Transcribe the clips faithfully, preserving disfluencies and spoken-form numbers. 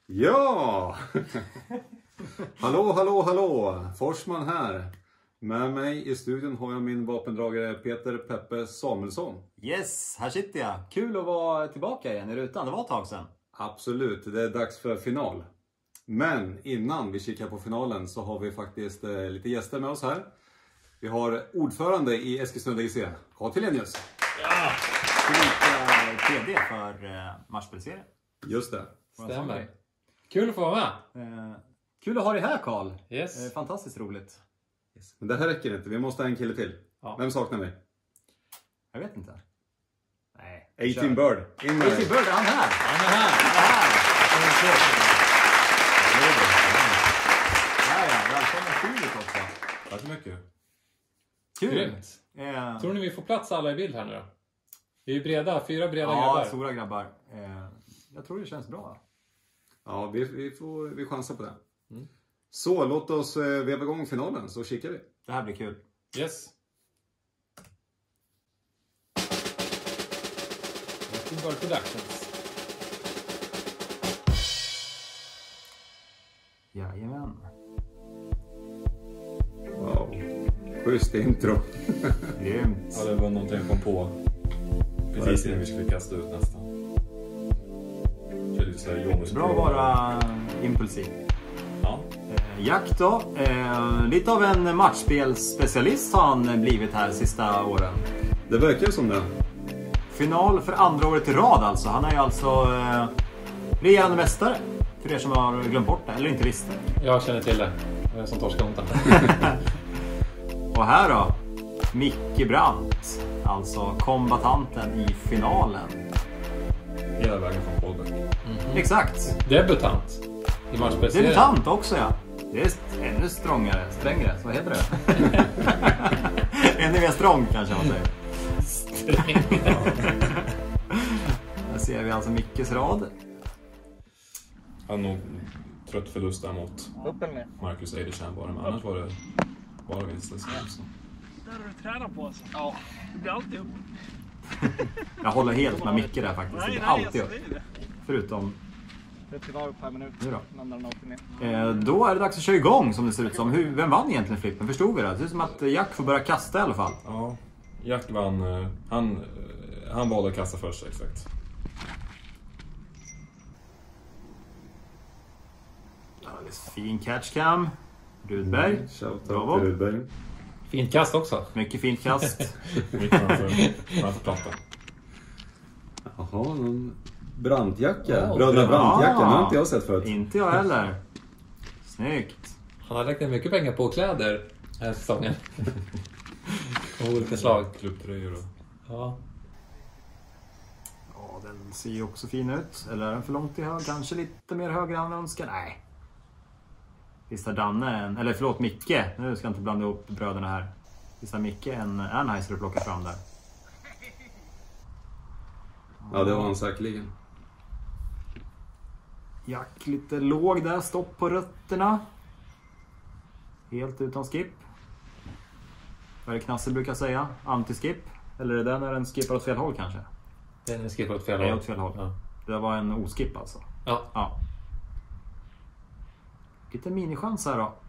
Ja! Hallå, hallå, hallå! Forsman här. Med mig i studion har jag min vapendragare Peter Peppe Samuelsson. Yes, här sitter jag. Kul att vara tillbaka igen i rutan. Det var ett tag sedan. Absolut, det är dags för final. Men innan vi kikar på finalen så har vi faktiskt eh, lite gäster med oss här. Vi har ordförande i Eskilstuna D G C, Carl Tillenius. Ja! T D för eh, matchspelserien. Just det. Stämmer. Kul att få vara med. Eh, kul att ha dig här, Carl. Yes. Eh, fantastiskt roligt. Yes. Men det här räcker inte, vi måste ha en kille till. Ja. Vem saknar vi? Jag vet inte. Nej. eighteen Bird. In med dig. eighteen Bird, är han här? Han är här. Han är här. Här ja, välkommen Filip också. Tack så mycket. Kul. Grymt. Eh, Tror ni vi får plats alla i bild här nu då? Vi är ju breda, fyra breda ja, grabbar. stora grabbar. Eh, jag tror det känns bra. Ja, vi, vi får vi chansar på det. Mm. Så låt oss eh, veva igång finalen så kikar vi. Det här blir kul. Yes. eighteen Bird Productions. Jajamän. Wow. Schysst intro. Grymt. Ja, det var någonting jag kom på precis innan vi skulle kasta ut nästan. Kände så här jobbigt. Bra att vara impulsiv. Ja. Eh, Jack då. Eh, lite av en matchspelsspecialist har han blivit här sista åren. Det verkar som det. Final för andra året i rad alltså. Han är ju alltså eh, regerande mästare. För er som har glömt bort det eller inte visste. Jag känner till det. Jag är som torskontan. Och här då. Micke Brandt. Alltså kombatanten i finalen. Hela vägen från Kolbäck. Mm-hmm. Exakt. Debutant. I matchspelserien. Debutant också ja. Det är ännu strångare. Strängare. Så vad heter det? Ännu mer strång kanske man säger. Här ser vi alltså Mickes rad. Han nog trött förlust där mot Marcus Eidertjärn bara. Men annars var det bara vinster. Där har du tränat på alltså. Ja. Det blir alltid upp. Jag håller helt med Micke där faktiskt. Det blir alltid upp. alltså, det är det. Förutom Det är tyvärr fem minuter. nu då. Landar den åker ner. Eh, då är det dags att köra igång som det ser ut som. Hur, vem vann egentligen flippen? Förstod vi det? Det ser ut som att Jack får börja kasta i alla fall. Ja, Jack vann. eh, Han, eh, han valde att kasta först, exakt. Alldeles fin catchcam. Rudberg. Shoutout Bravo. till Rudberg. Fint kast också. Mycket fint kast. Mitt framför, framför plattan. Jaha, någon brandjacka. Oh, Bröderna bra. brandjacka, den har inte jag sett förut. Inte jag heller. Snyggt. Han har lagt ner mycket pengar på kläder den här säsongen. Av olika slag. Klubbtröjor och... Ja. Ja, den ser ju också fin ut. Eller är den för långt till höger? Kanske lite mer höger än önskar. Nej. Visst har Danne en... Eller förlåt, Micke. Nu ska jag inte blanda ihop bröderna här. Visst har Micke en Anheuser att plocka fram där. Ja, det var han säkerligen. Jack lite låg där. Stopp på rötterna. Helt utan skip. Vad är det Knasse brukar säga? Anti-skip? Eller är det när den skippar åt fel håll kanske? Den är skriven åt fel Nej, håll. åt fel håll. Ja. Det var en oskip alltså. Ja. Ja. Lite minichans här då.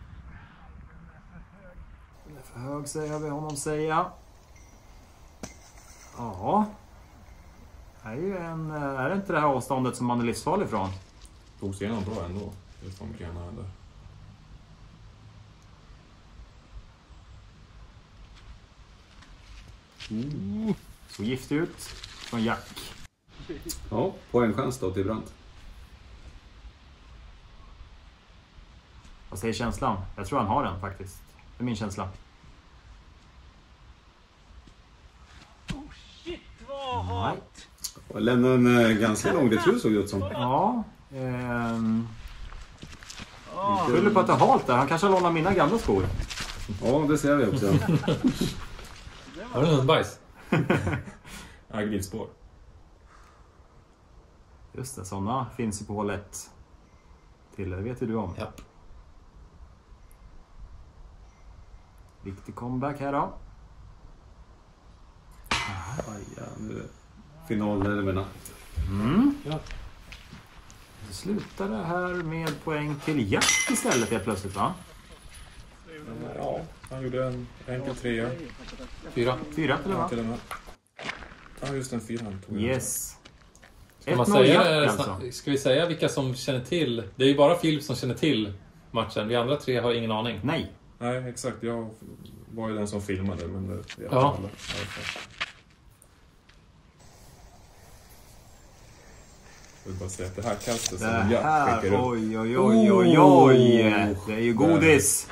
Den är för hög säger vi honom säga. Ja. Det är ju en... Är det inte det här avståndet som man är livsfarlig från? Tog sig igenom bra ändå. Det är som grena där. Mm. Så giftig ut från Jack. Ja, poängchans då till Brandt. Vad säger känslan? Jag tror han har den faktiskt. Det är min känsla. Oh shit, vad Nej. halt. Och lämna en eh, ganska lång retur såg det ut som. Ja. Ehm, Ah, skyller på att det är halt där. Han kanske har lånat mina gamla skor. Ja, det ser vi också. Har du någon bajs? Agilspår. Just det, sådana finns ju på håll ett. Till, det vet ju du om. Ja. Viktig comeback här då. Aj, ja, nu är finalnerverna. Mm. Ja. Det slutar det här med poäng till Jack istället helt plötsligt, va? Ja, han gjorde en enkel trea. Fyra. Fyra till och med. Till och med. Ja, just en fyra han tog. Yes. Ska, man ett noll säga, Jack alltså. ska vi säga vilka som känner till? Det är ju bara Filip som känner till matchen. Vi andra tre har ingen aning. Nej. Nej, exakt. Jag var ju den som filmade, men det vet Ja. alla. Jag vill bara säga att det här kastet Det som Jack här, skickar upp. oj, oj, oj, oj, oj. Det är ju godis.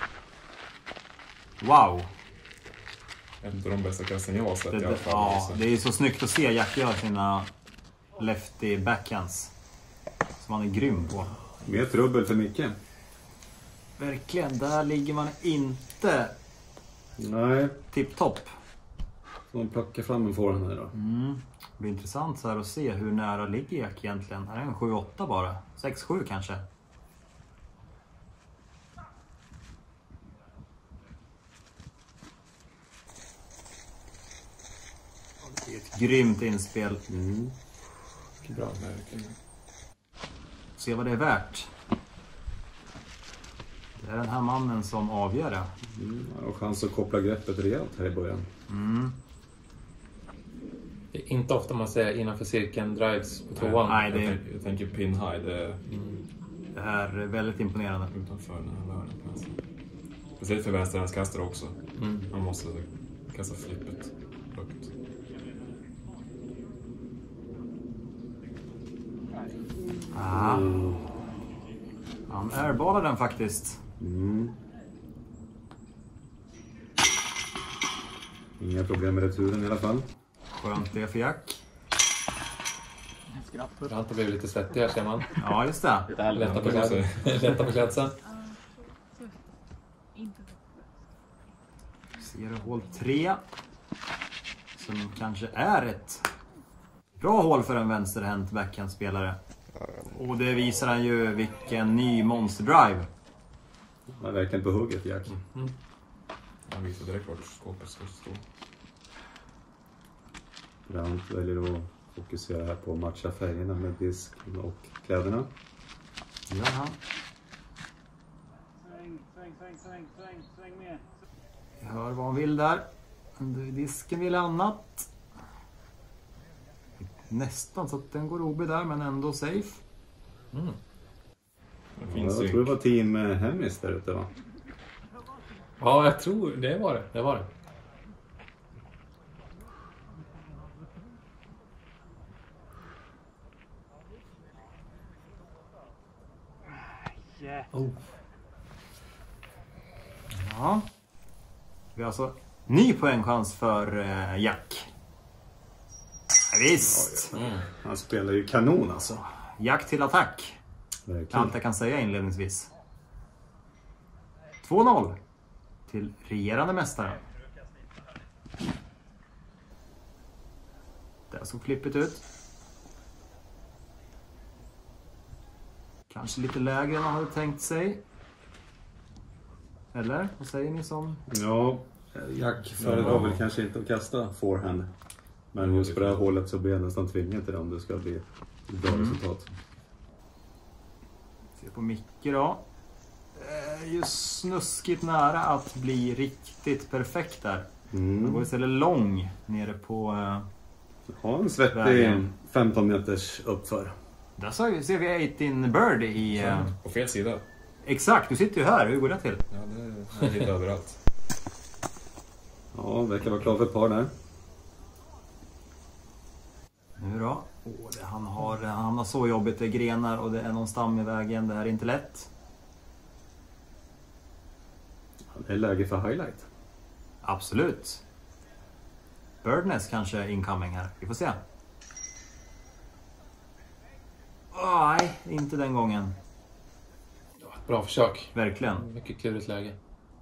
Wow. Ett av de bästa kasten jag har sett Det, i alla det, fall. ja, Alltså. det är så snyggt att se Jack göra sina lefty backhands. Som han är grym på. Mer trubbel för Micke. Verkligen, där ligger man inte Nej, tipptopp. så de plockar fram en forehand här då. Mm. Det blir intressant så här att se hur nära ligger Jack egentligen. Är det en sju åtta bara? sex sju kanske? Det är ett grymt inspel. Mm. Bra, verkligen. Se vad det är värt. Det är den här mannen som avgör det. Mm. Och chans att koppla greppet rejält här i början. Mm. Det är inte ofta man säger innanför cirkeln drives på tvåan. Nej, det Jag, är, tänker, jag tänker pin high, det är det här är väldigt imponerande. utanför den här världen. Alltså. Speciellt för vänsterhandskastare också. Mm. Man måste kasta flippet högt. Ah. Han airballar den faktiskt. Mm. Inga problem med returen i alla fall. Skönt det för Jack. Han har blivit lite svettig här, ser man. Ja, just det. Lätta på det kan klädseln. Lätta på klädseln. Ser hål tre. Som kanske är ett bra hål för en vänsterhänt backhandspelare. Och det visar han ju vilken ny monsterdrive. Han är verkligen på hugget, Jack. Han visar direkt vart skåpet ska stå. Brandt väljer att fokusera här på att matcha färgerna med disken och kläderna. Det gör han. Sväng, sväng, sväng, sväng, sväng, sväng med. Vi hör vad han vill där. Disken vill annat. Nästan så att den går O B där, men ändå safe. Mm. Det Ja, finns jag ju... tror det var team eh, Hemmis där ute, va? Ja, jag tror det var det. Det var det. Yeah. Oh. Ja. Vi har alltså ny poängchans för eh, Jack. Ja, visst. Mm. Han spelar ju kanon alltså. Jack till attack. Verkligen. Allt jag kan säga inledningsvis. två noll till regerande mästaren. Där såg flippet ut. Kanske lite lägre än man hade tänkt sig. Eller? Vad säger ni som? Ja, Jack föredrar väl kanske inte att kasta forehand. Men just på det här hålet så blir jag nästan tvingad till det om det ska bli ett bra Mm. resultat. Se på Micke då. Eh, Just snuskigt nära att bli riktigt perfekt där. Han går Mm. istället lång nere på... eh, Ja, en svettig Vägen. femton meters uppför. Där ser vi- ser vi arton bird i... eh, På fel sida. Exakt, du sitter ju här. Hur går det till? Ja, det är lite överallt. Ja, verkar vara klar för ett par där. Nu då? Åh, det, han, har, han har så jobbigt. Det är grenar och det är någon stam i vägen. Det här är inte lätt. Ja, det är läge för highlight. Absolut. Birdness kanske incoming här. Vi får se. Åh, nej, inte den gången. Bra försök. Verkligen. Mycket klurigt läge.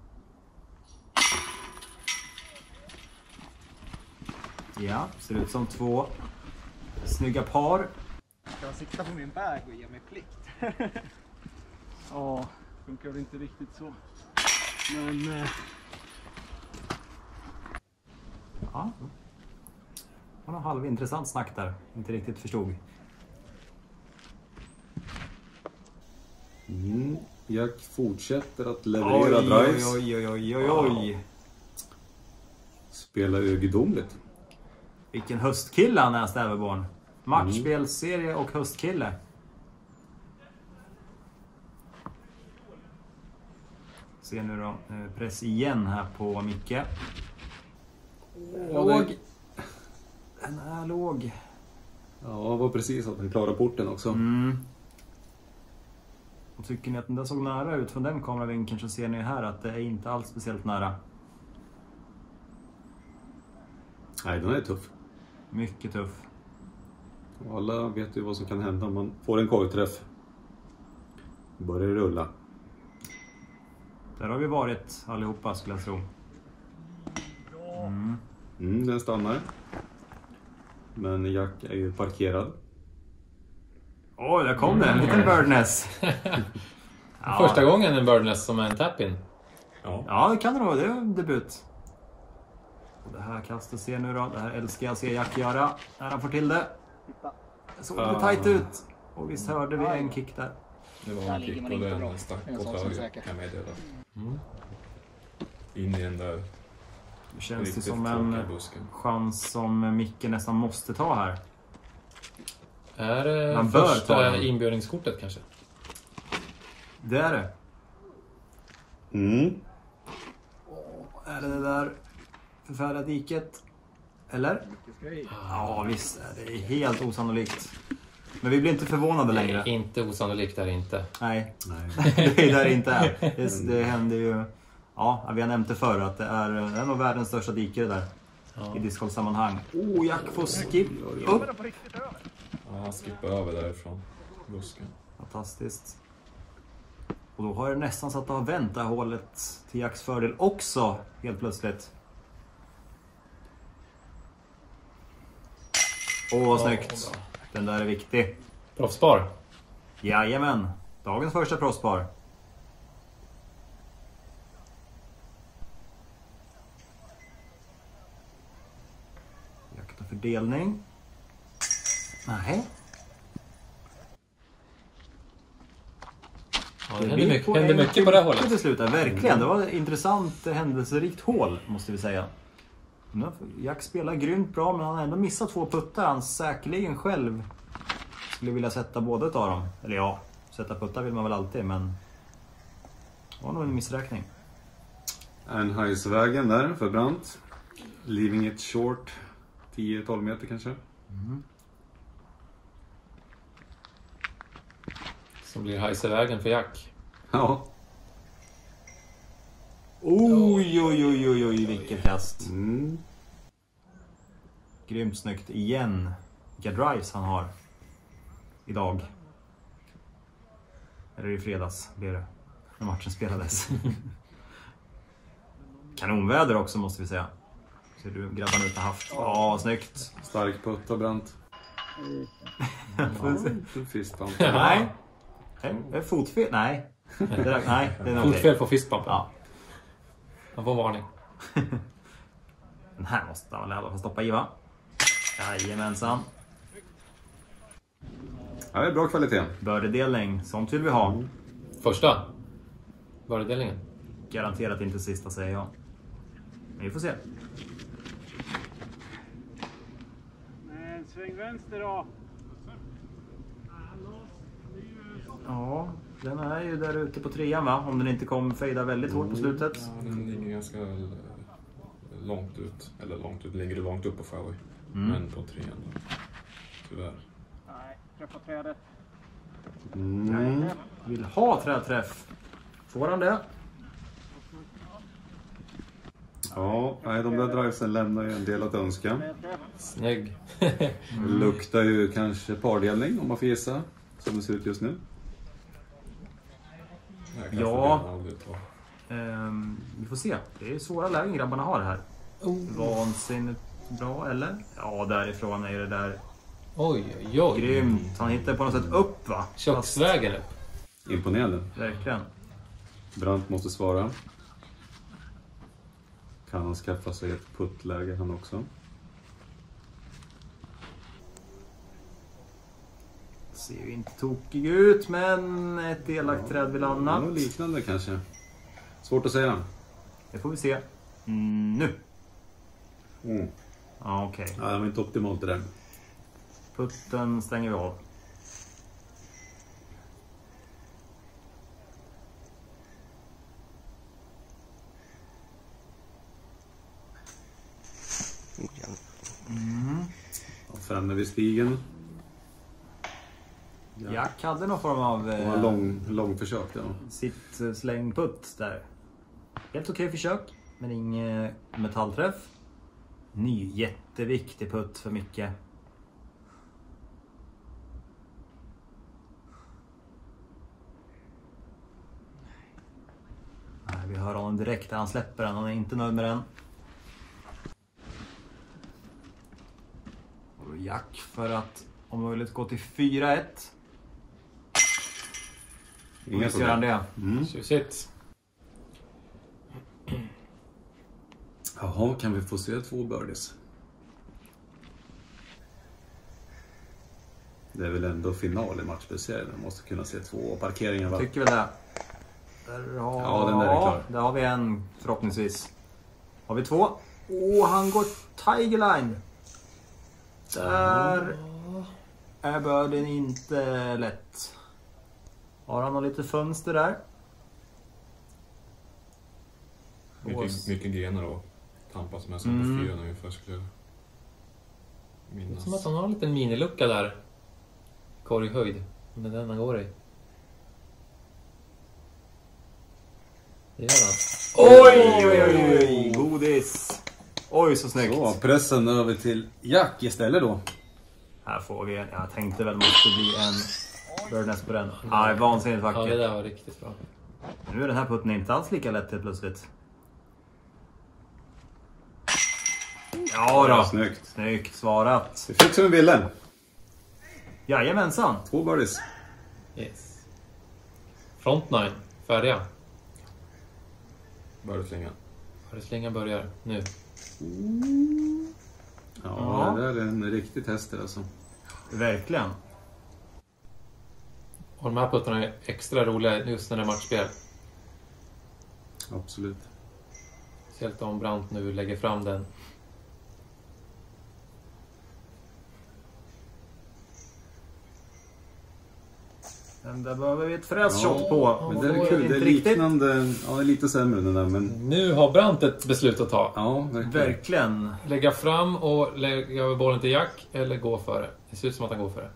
Ja, ser ut som två snygga par. Ska jag sikta på min bag och ge mig plikt? Ja, funkar väl inte riktigt så. Men eh, Ja. Det var något halvintressant snack där. Inte riktigt förstod. Mm. Jack fortsätter att leverera oj, drives. Oj, oj, oj, oj, oj. Spelar ju gudomligt. Vilken höstkille han är, Stäverborn. Matchspelserie och höstkille. Se nu då. Press igen här på Micke. Låg. Den är låg. Ja, det var precis att han klarade porten också. Mm. Och tycker ni att den där såg nära ut från den kameravinkeln, så ser ni här att det är inte alls speciellt nära. Nej, den är tuff. Mycket tuff. Och alla vet ju vad som kan hända om man får en korgträff. Börjar det rulla. Där har vi varit allihopa, skulle jag tro. Mm. Mm, den stannar. Men Jack är ju parkerad. Oj, där kom det. En liten birdness. Ja. Första gången en birdness som är en tap-in. Ja. Ja, det kan det vara. Det är en debut. Och det här kastet ser nu då. Det här älskar jag se Jack göra. När han får till det. Det såg lite tajt ut. Och visst hörde vi en kick där. Det var en kick och den stack åt höger, kan jag meddela. Mm. In i den där Det känns det riktigt som en tråkiga busken. chans som Micke nästan måste ta här. Är det Man bör ta första den. inbjudningskortet kanske? Det är det. Mm. Är det det där förfärliga diket? Eller? Ja, visst är det helt osannolikt. Men vi blir inte förvånade längre. Nej, inte osannolikt är det inte. Nej, Nej. det är där det inte är. Det, det händer ju... Ja, vi har nämnt det förr att det är, det är nog världens största dike där. Ja. I discgolfsammanhang. Oh, Jack får skip upp. Ja, han skippar över därifrån busken. Fantastiskt. Och då har det nästan så att det har vänt det här hålet till Jacks fördel också, helt plötsligt. Åh, vad snyggt. Den där är viktig. Proffspar. Jajamän. Dagens första proffspar. Jack tar fördelning. Nej. Ja, det händer mycket, händer mycket på det här hållet. Det slutar, verkligen. Det var ett intressant, händelserikt hål, måste vi säga. Jack spelar grymt bra, men han har ändå missat två puttar. Han säkerligen själv skulle vilja sätta båda av dem. Eller ja, sätta puttar vill man väl alltid, men det var nog en missräkning. Anheisvägen där för Brandt. Leaving it short. tio till tolv meter kanske. Mm. Som blir Heisevägen för Jack. Ja. Oj, oj, oj, oj, oj, vilket kast. Mm. Grymt snyggt igen. Vilka drives han har idag. Eller i fredags blev det, när matchen spelades. Kanonväder också, måste vi säga. Ser du grabbarna ut har haft. Ja, snyggt. Stark putt av Brandt. Ja, fistbump. Nej. Är fotfel? Nej. Det där, nej, det är nog okej. Fotfel på fistbumpen. Ja. Han får varning. Den här måste han väl i alla fall stoppa i, va? Jajamensan. Ja, det är bra kvalitet. Bördedelning, sånt vill vi ha. Första. Bördedelningen. Garanterat inte sista, säger jag. Men vi får se. Men sväng vänster då. Ja, den är ju där ute på trean, va? Om den inte kommer fejda väldigt hårt på slutet. Ja, den ligger ganska långt ut. Eller långt ut, ligger långt upp på fairway. Mm. Men på trean då. Tyvärr. Nej, träffa trädet. Mm. Vill ha träträff. Får han det? Ja, nej, de där drivesen lämnar ju en del att önska. Snygg. Luktar ju kanske pardelning om man får gissa. Som det ser ut just nu. Det här kan Ja. Fabian aldrig ta. Ehm, vi får se. Det är svåra lägen grabbarna har här. Vansinnigt bra, eller? Ja, därifrån är det där Oj, oj, oj. grymt. Han hittar på något sätt upp, va? Köksvägen upp. Imponerande. Verkligen. Brandt måste svara. Kan han skaffa sig ett puttläge han också? Ser ju inte tokig ut, men ett elakt träd vill annat. Något liknande kanske. Svårt att säga. Det får vi se. Mm, nu. Mm. Ja, okej. Okay. Ja, det var inte optimalt det där. Putten stänger vi av. Mm. Framme vid stigen. Ja. Jack hade någon form av eh, lång, lång försök då. Sitt eh, slängputt där. Helt okej försök, men ingen metallträff. Ny jätteviktig putt för Micke. Nej, vi hör honom direkt när han släpper den. Han är inte nöjd med den. Och Jack för att om möjligt gå till fyra ett. Inga ser han det. Mm. Tjusigt. Jaha, kan vi få se två birdies? Det är väl ändå final i matchspecial. Man måste kunna se två parkeringar, va? Tycker väl det. Där har... Ja, den där är klar. Där har vi en förhoppningsvis. Har vi två? Åh, han går Tigerline. Där är börden inte lätt. Har han något lite fönster där? Mycket, mycket grenar att tampas med som Mm. på fyran ungefär skulle jag Det är minnas. som att han har en liten minilucka där. Korghöjd. Om det är den han går i. Det gör han. Oj, oj, oj, oj. Godis. Oj, så snyggt. Så, pressen över till Jack istället då. Här får vi en. Jag tänkte väl måste bli en birdnest på den. Ja, vansinnigt Ja, det vacker. där var riktigt bra. Nu är den här putten inte alls lika lätt helt plötsligt. Ja då. Snyggt. Snyggt svarat. Det fick som vi ville. Jajamensan. Två birdies. Yes. Front nine. Färdiga. Bördeslingan. Slingan börjar nu. Ja, Ja. det där är en riktig test alltså. Verkligen. Och de här puttarna är extra roliga just när det är matchspel. Absolut. Speciellt om Brandt nu lägger fram den. Den där behöver vi ett frässhot på. Ja, Men det är Får kul. inte Det är riktigt. liknande. Ja, det är lite sämre den där, men Nu har Brandt ett beslut att ta. ja, verkligen. Verkligen. Lägga fram och lägga över bollen till Jack eller gå före. Det ser ut som att han går före.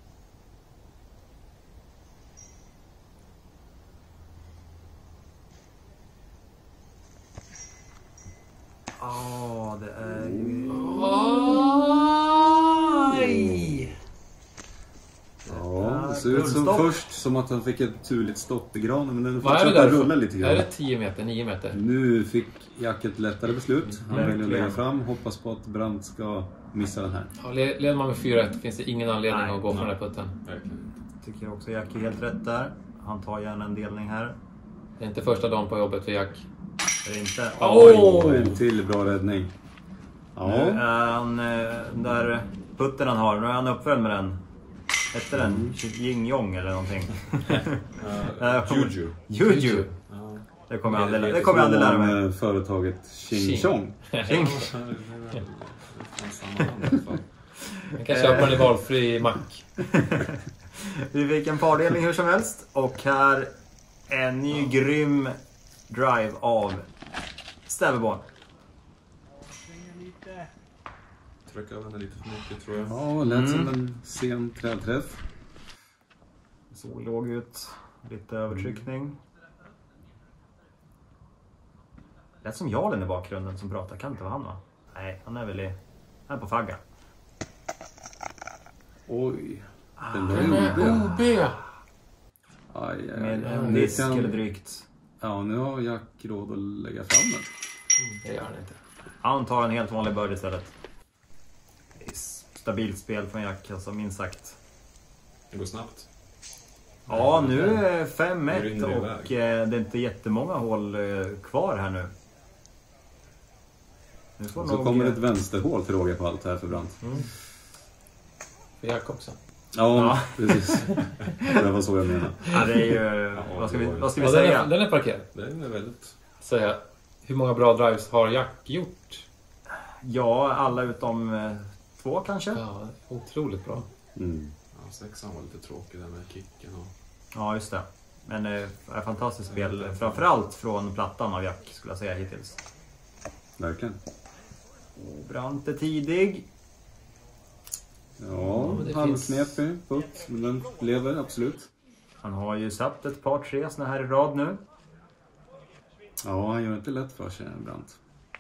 Ja, det är ju... Aj! Ja, det ser ut som Rullstopp. först som att han fick ett turligt stopp i granen, men den Vad är det fortsatte där? rulla lite Är grann. det tio meter, nio meter? Nu fick Jack ett lättare beslut. Han Verkligen. väljer att lägga fram. Hoppas på att Brandt ska missa den här. Ja, le- leder man med fyra ett finns det ingen anledning Nej. att gå från den här putten. Verkligen. Tycker också Jack är helt rätt där. Han tar gärna en delning här. Det är inte första dagen på jobbet för Jack. Är det inte? Oj! En till bra räddning. Nu Ja, är han, eh, den där putten han har, nu är han uppföljd med den. Hette den Ying Yong eller någonting? Uh, Juju. Juju. Ja. Det kommer jag aldrig, det kommer jag aldrig lära mig. Från, eh, företaget Ching Ching. Chong. Ching. Man kan köpa den i valfri mack. Vi fick en pardelning hur som helst. Och här en ny grym drive av Stäveborn. Tryck över henne lite för mycket tror jag. Ja, lät som Mm. en sen trädträff. Så låg ut. Lite övertryckning. Lät som Jarlen i bakgrunden som pratar. Kan inte vara han, va? Nej, han är väl i... Han är på fagga. Oj. Den Den var är jobbig. O B! Aj, aj, aj. Med en Nu disk kan- eller drygt. Ja, nu har Jack råd att lägga fram den. Det gör han inte. Han tar en helt vanlig bird istället. Det är stabilt spel från Jack, alltså minst sagt. Det går snabbt. Ja, nu är fem Nu ett rinner det och eh, det är inte jättemånga hål eh, kvar här nu. Nu får Och så nog, kommer eh, ett vänsterhål till råga på allt här för Brandt. För Jack också. Ja, Ja. precis. Det var så jag menade. Ja, det är ju... vad ska vi, vad ska vi Ja, den, säga? är, den är parkerad. Det är väldigt... Säga, hur många bra drives har Jack gjort? Ja, alla utom eh, två kanske? Ja, otroligt bra. Mm. Ja, sexan var lite tråkig där med kicken och... Ja, just det. Men eh, är fantastiskt spel. Framförallt från plattan av Jack skulle jag säga hittills. Verkligen. Brandt är tidig. Ja, men det halvknepig putt. Men den lever absolut. Han har ju satt ett par tre såna här i rad nu. Ja, han gör inte lätt för sig, Brandt.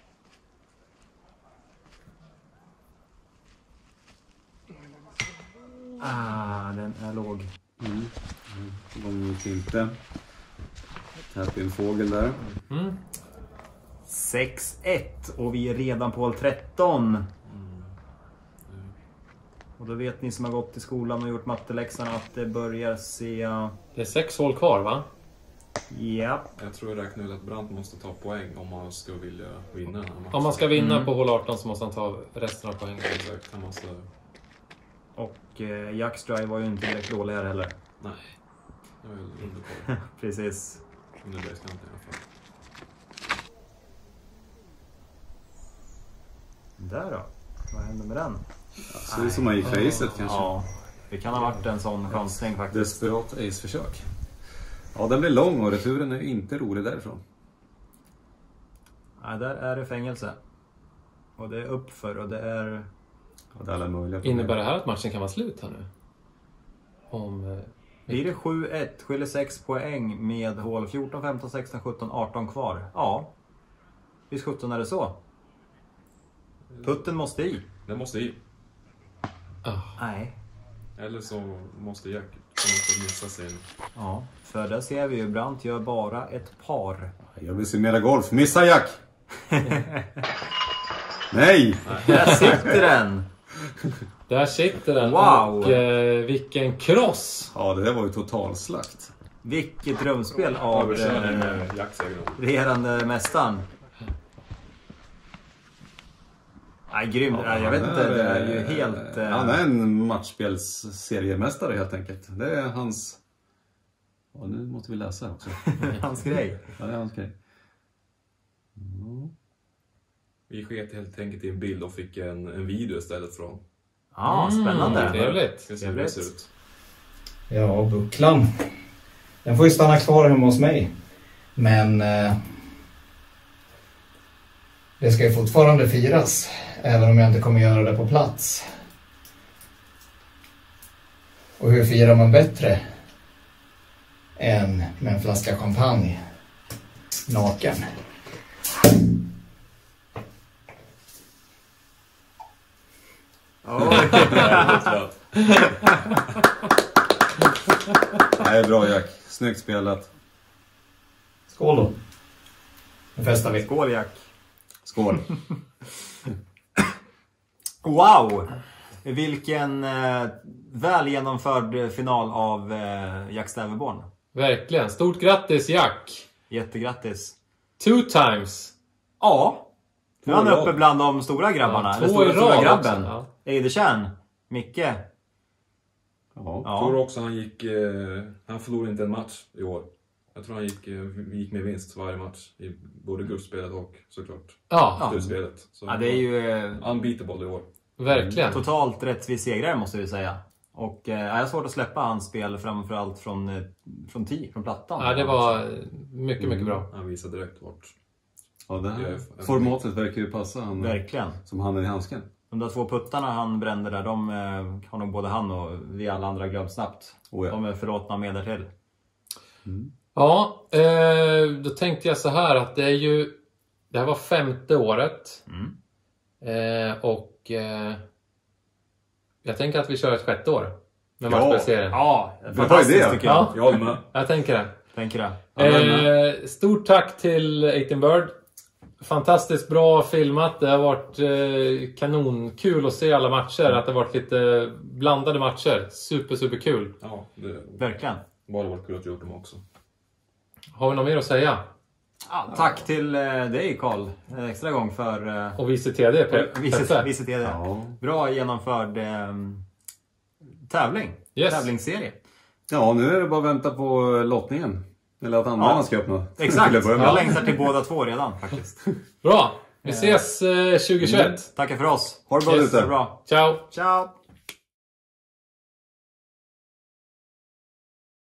Ah, den är låg. Mm. De gick inte. Tätt en fågel där. Mm. sex ett och vi är redan på hål tretton. Och då vet ni som har gått i skolan och gjort matteläxan att det börjar se... Det är sex hål kvar, va? Ja. Jag tror jag räknar ut att Brandt måste ta poäng om man ska vilja vinna den här matchen. Om man ska vinna Mm. på hål arton så måste han ta resten av poängen. Exakt, han måste... Och eh, Jacks drive var ju inte direkt dålig här heller. Nej. Det var väl underkoll. Precis. Under basekanten i alla fall. Där då. Vad hände med den? Ser ut som han gick facet kanske. Ja, det kan ha varit en sån chansning faktiskt. Desperat ace-försök. Ja, den blir lång och returen är inte rolig därifrån. Nej, där är det fängelse. Och det är uppför och det är... Ja, det är alla möjliga problem. Innebär det här att matchen kan vara slut här nu? Om... eh, Blir det sju ett, skiljer sex poäng med hål fjorton, femton, sexton, sjutton, arton kvar. Ja. Visst sjutton är det så. Putten måste i. Den måste i. ah, Nej. Eller så måste Jack på något sätt missa sin... Ja, för där ser vi ju Brandt gör bara ett par. Jag vill se mera golf. Missa Jack! Nej! Där sitter den! Där sitter den. Wow. Och eh, vilken cross! Ja, det där var ju totalslakt. Vilket drömspel av Överkörning eh, med Jacks egen ord. regerande mästaren. Nej, grymt. Ja, jag vet han inte, det är ju helt... eh, Han är en matchspelsseriemestare helt enkelt. Det är hans... Ja, nu måste vi läsa också. hans grej. Ja, det är hans grej. Vi sket helt enkelt i en bild och fick en, en video istället från. Ja, spännande. Mm, trevligt. Ska se hur det ser ut. Ja, bucklan. Den får ju stanna kvar hemma hos mig. Men eh, det ska ju fortfarande firas. Även om jag inte kommer göra det på plats. Och hur firar man bättre än med en flaska champagne naken? Oj. Nej, bra Jack. Snyggt spelat. Skål då. Nu festar vi. Skål, Jack. Skål. Wow! Vilken eh, väl genomförd final av eh, Jack Stäverborn. Verkligen. Stort grattis, Jack! Jättegrattis. Two times. Ja. Nu är han Två i uppe rad. bland de stora grabbarna. Ja, eller två stora, i stora rad grabben. också, Eidertjärn. Micke. Ja. Ja. Jag tror också han gick... Eh, han förlorade inte en match i år. Jag tror han gick, eh, gick med vinst varje match. I både gruppspelet och såklart Ja, slutspelet. Så Ja, det är ju eh, unbeatable i år. verkligen. totalt rättvis segrare måste vi säga. Och eh, jag har svårt att släppa hans spel framförallt från, eh, från tio, från plattan. Ja, det var mycket, mycket bra. Han visade direkt vart. Ja, det Jag här är- formatet verkar ju passa han Verkligen. som handen i handsken. De där två puttarna han brände där, de eh, har nog både han och vi alla andra glömt snabbt. Oh, ja. De är förlåtna med där till. Ja, eh, då tänkte jag så här att det är ju... Det här var femte året. Mm. Eh, och eh, jag tänker att vi kör ett sjätte år med Ja. matchspelserien. Ja, Bra fantastiskt idé. tycker jag. Ja. Jag med. Jag tänker det. Tänker det. Eh, stort tack till eighteen Bird. Fantastiskt bra filmat. Det har varit eh, kanonkul att se alla matcher. Att det har varit lite blandade matcher. Super, super kul. Ja, det Verkligen. bara varit kul att gjort dem också. Har vi något mer att säga? Ja, tack till eh, dig Carl. En extra gång för eh, Och vice T D, Pe- vice, Peppe. vice T D. Ja. Bra genomförd eh, tävling. Yes. Tävlingsserie. Ja, nu är det bara att vänta på lottningen. Eller att anmälan Ja. ska öppna. Exakt, jag Ja. längtar till båda två redan faktiskt. Bra, vi ses eh, tjugohundratjugoett. Tackar för oss. Ha det bra Yes. ute. Det är bra. Ciao! Ciao!